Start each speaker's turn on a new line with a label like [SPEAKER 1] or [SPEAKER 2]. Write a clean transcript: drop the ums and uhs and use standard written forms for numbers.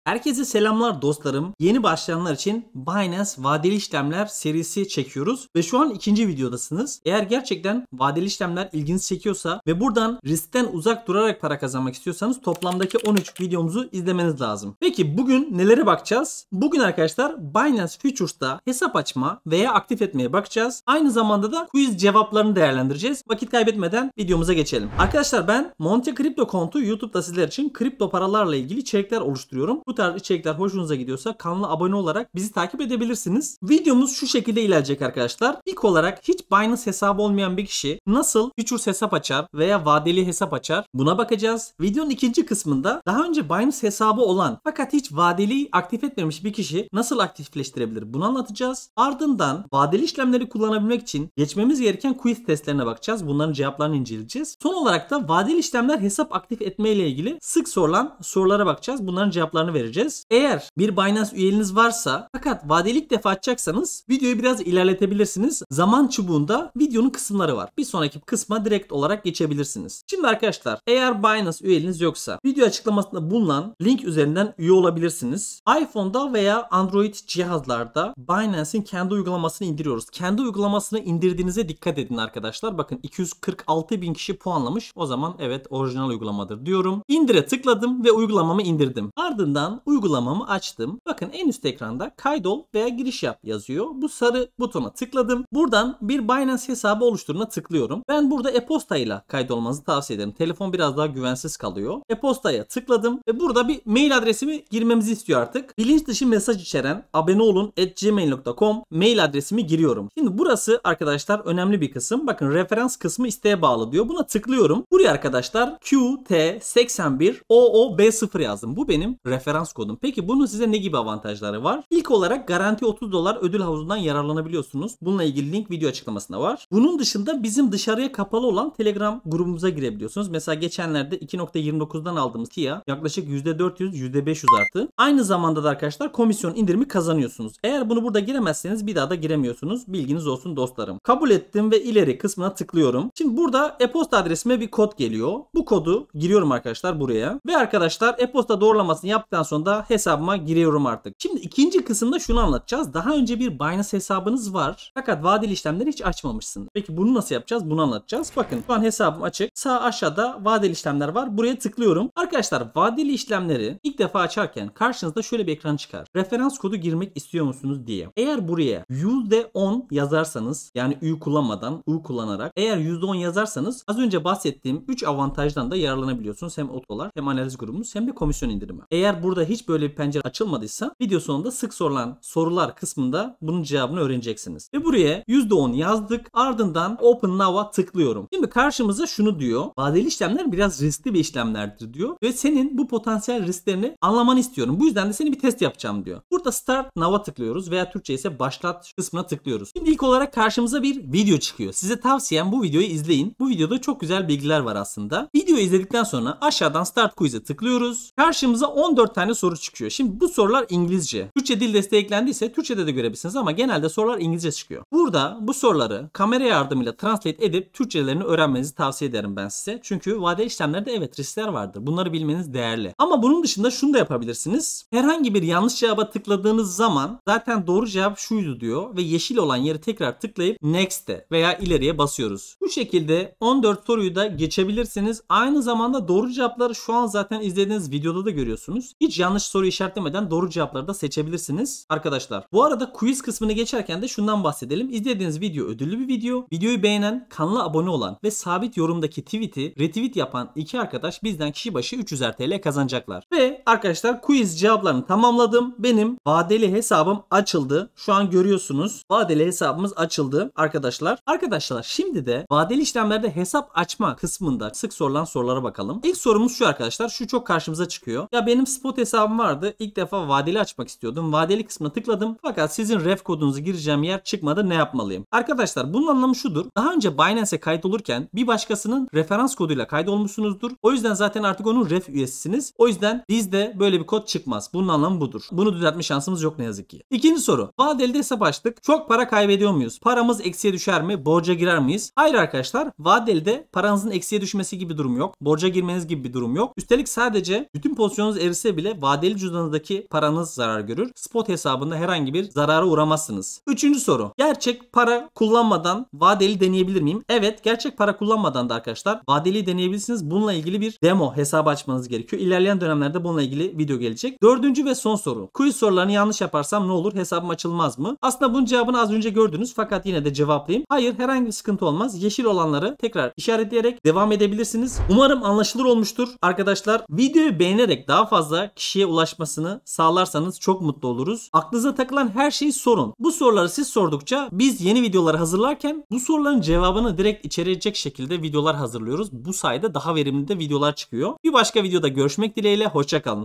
[SPEAKER 1] Herkese selamlar dostlarım. Yeni başlayanlar için Binance vadeli işlemler serisi çekiyoruz ve şu an ikinci videodasınız. Eğer gerçekten vadeli işlemler ilginizi çekiyorsa ve buradan riskten uzak durarak para kazanmak istiyorsanız toplamdaki 13 videomuzu izlemeniz lazım. Peki bugün nelere bakacağız? Bugün arkadaşlar Binance Futures'ta hesap açma veya aktif etmeye bakacağız. Aynı zamanda da quiz cevaplarını değerlendireceğiz. Vakit kaybetmeden videomuza geçelim. Arkadaşlar ben Monte Crypto Kontu YouTube'da sizler için kripto paralarla ilgili içerikler oluşturuyorum. Bu tarz içerikler hoşunuza gidiyorsa kanala abone olarak bizi takip edebilirsiniz. Videomuz şu şekilde ilerleyecek arkadaşlar. İlk olarak hiç Binance hesabı olmayan bir kişi nasıl Futures hesap açar veya vadeli hesap açar buna bakacağız. Videonun ikinci kısmında daha önce Binance hesabı olan fakat hiç vadeli aktif etmemiş bir kişi nasıl aktifleştirebilir bunu anlatacağız. Ardından vadeli işlemleri kullanabilmek için geçmemiz gereken quiz testlerine bakacağız. Bunların cevaplarını inceleyeceğiz. Son olarak da vadeli işlemler hesap aktif etme ile ilgili sık sorulan sorulara bakacağız. Bunların cevaplarını vereceğiz. Eğer bir Binance üyeliğiniz varsa fakat vadeli ilk defa açacaksanız videoyu biraz ilerletebilirsiniz. Zaman çubuğunda videonun kısımları var. Bir sonraki kısma direkt olarak geçebilirsiniz. Şimdi arkadaşlar eğer Binance üyeliğiniz yoksa video açıklamasında bulunan link üzerinden üye olabilirsiniz. iPhone'da veya Android cihazlarda Binance'in kendi uygulamasını indiriyoruz. Kendi uygulamasını indirdiğinize dikkat edin arkadaşlar. Bakın 246 bin kişi puanlamış. O zaman evet orijinal uygulamadır diyorum. İndire tıkladım ve uygulamamı indirdim. Ardından uygulamamı açtım. Bakın en üst ekranda kaydol veya giriş yap yazıyor. Bu sarı butona tıkladım. Buradan bir Binance hesabı oluşturuna tıklıyorum. Ben burada e-posta ile kaydolmanızı tavsiye ederim. Telefon biraz daha güvensiz kalıyor. E-postaya tıkladım ve burada bir mail adresimi girmemizi istiyor artık. Bilinç dışı mesaj içeren aboneolun@gmail.com mail adresimi giriyorum. Şimdi burası arkadaşlar önemli bir kısım. Bakın referans kısmı isteğe bağlı diyor. Buna tıklıyorum. Buraya arkadaşlar QT81OOB0 yazdım. Bu benim referans kodum. Peki bunun size ne gibi avantajları var? İlk olarak garanti $30 ödül havuzundan yararlanabiliyorsunuz. Bununla ilgili link video açıklamasında var. Bunun dışında bizim dışarıya kapalı olan Telegram grubumuza girebiliyorsunuz. Mesela geçenlerde 2.29'dan aldığımız TIA yaklaşık %400 %500 artı. Aynı zamanda da arkadaşlar komisyon indirimi kazanıyorsunuz. Eğer bunu burada giremezseniz bir daha da giremiyorsunuz. Bilginiz olsun dostlarım. Kabul ettim ve ileri kısmına tıklıyorum. Şimdi burada e-posta adresime bir kod geliyor. Bu kodu giriyorum arkadaşlar buraya. Ve arkadaşlar e-posta doğrulamasını yaptıktan sonra da hesabıma giriyorum artık. Şimdi ikinci kısımda şunu anlatacağız. Daha önce bir Binance hesabınız var. Fakat vadeli işlemleri hiç açmamışsınız. Peki bunu nasıl yapacağız? Bunu anlatacağız. Bakın şu an hesabım açık. Sağ aşağıda vadeli işlemler var. Buraya tıklıyorum. Arkadaşlar vadeli işlemleri ilk defa açarken karşınızda şöyle bir ekran çıkar. Referans kodu girmek istiyor musunuz diye. Eğer buraya %10 yazarsanız yani Ü kullanmadan U kullanarak eğer %10 yazarsanız az önce bahsettiğim 3 avantajdan da yararlanabiliyorsunuz. Hem otolar hem analiz grubumuz hem de komisyon indirimi. Eğer burada hiç böyle bir pencere açılmadıysa video sonunda sık sorulan sorular kısmında bunun cevabını öğreneceksiniz. Ve buraya %10 yazdık. Ardından Open Now'a tıklıyorum. Şimdi karşımıza şunu diyor. Vadeli işlemler biraz riskli bir işlemlerdir diyor. Ve senin bu potansiyel risklerini anlamanı istiyorum. Bu yüzden de seni bir test yapacağım diyor. Burada Start Now'a tıklıyoruz veya Türkçe ise Başlat kısmına tıklıyoruz. Şimdi ilk olarak karşımıza bir video çıkıyor. Size tavsiyem bu videoyu izleyin. Bu videoda çok güzel bilgiler var aslında. Videoyu izledikten sonra aşağıdan Start Quiz'e tıklıyoruz. Karşımıza 14 tane soru çıkıyor. Şimdi bu sorular İngilizce. Türkçe dil desteği eklendiyse Türkçe'de de görebilirsiniz ama genelde sorular İngilizce çıkıyor. Burada bu soruları kamera yardımıyla translate edip Türkçelerini öğrenmenizi tavsiye ederim ben size. Çünkü vadeli işlemlerde evet riskler vardır. Bunları bilmeniz değerli. Ama bunun dışında şunu da yapabilirsiniz. Herhangi bir yanlış cevaba tıkladığınız zaman zaten doğru cevap şuydu diyor ve yeşil olan yeri tekrar tıklayıp Next'e veya ileriye basıyoruz. Bu şekilde 14 soruyu da geçebilirsiniz. Aynı zamanda doğru cevapları şu an zaten izlediğiniz videoda da görüyorsunuz. Hiç yanlış soru işaretlemeden doğru cevapları da seçebilirsiniz arkadaşlar. Bu arada quiz kısmını geçerken de şundan bahsedelim. İzlediğiniz video ödüllü bir video. Videoyu beğenen, kanala abone olan ve sabit yorumdaki tweet'i retweet yapan iki arkadaş bizden kişi başı 300'er TL kazanacaklar. Ve arkadaşlar quiz cevaplarını tamamladım. Benim vadeli hesabım açıldı. Şu an görüyorsunuz. Vadeli hesabımız açıldı arkadaşlar. Arkadaşlar şimdi de vadeli işlemlerde hesap açma kısmında sık sorulan sorulara bakalım. İlk sorumuz şu arkadaşlar. Şu çok karşımıza çıkıyor. Ya benim spot hesabım vardı. İlk defa vadeli açmak istiyordum. Vadeli kısmına tıkladım. Fakat sizin ref kodunuzu gireceğim yer çıkmadı. Ne yapmalıyım? Arkadaşlar bunun anlamı şudur. Daha önce Binance'e kaydolurken bir başkasının referans koduyla kaydolmuşsunuzdur. O yüzden zaten artık onun ref üyesisiniz. O yüzden bizde böyle bir kod çıkmaz. Bunun anlamı budur. Bunu düzeltme şansımız yok ne yazık ki. İkinci soru. Vadeli hesap açtık. Çok para kaybediyor muyuz? Paramız eksiye düşer mi? Borca girer miyiz? Hayır arkadaşlar. Vadeli'de paranızın eksiye düşmesi gibi bir durum yok. Borca girmeniz gibi bir durum yok. Üstelik sadece bütün pozisyonunuz erise bile şekilde vadeli cüzdanınızdaki paranız zarar görür. Spot hesabında herhangi bir zarara uğramazsınız. Üçüncü soru. Gerçek para kullanmadan vadeli deneyebilir miyim? Evet, gerçek para kullanmadan da arkadaşlar vadeli deneyebilirsiniz. Bununla ilgili bir demo hesabı açmanız gerekiyor. İlerleyen dönemlerde bununla ilgili video gelecek. Dördüncü ve son soru. Quiz sorularını yanlış yaparsam ne olur? Hesabım açılmaz mı? Aslında bunun cevabını az önce gördünüz fakat yine de cevaplayayım. Hayır, herhangi bir sıkıntı olmaz. Yeşil olanları tekrar işaretleyerek devam edebilirsiniz. Umarım anlaşılır olmuştur. Arkadaşlar videoyu beğenerek daha fazla kişiye ulaşmasını sağlarsanız çok mutlu oluruz. Aklınıza takılan her şeyi sorun. Bu soruları siz sordukça biz yeni videoları hazırlarken bu soruların cevabını direkt içerecek şekilde videolar hazırlıyoruz. Bu sayede daha verimli de videolar çıkıyor. Bir başka videoda görüşmek dileğiyle. Hoşça kalın.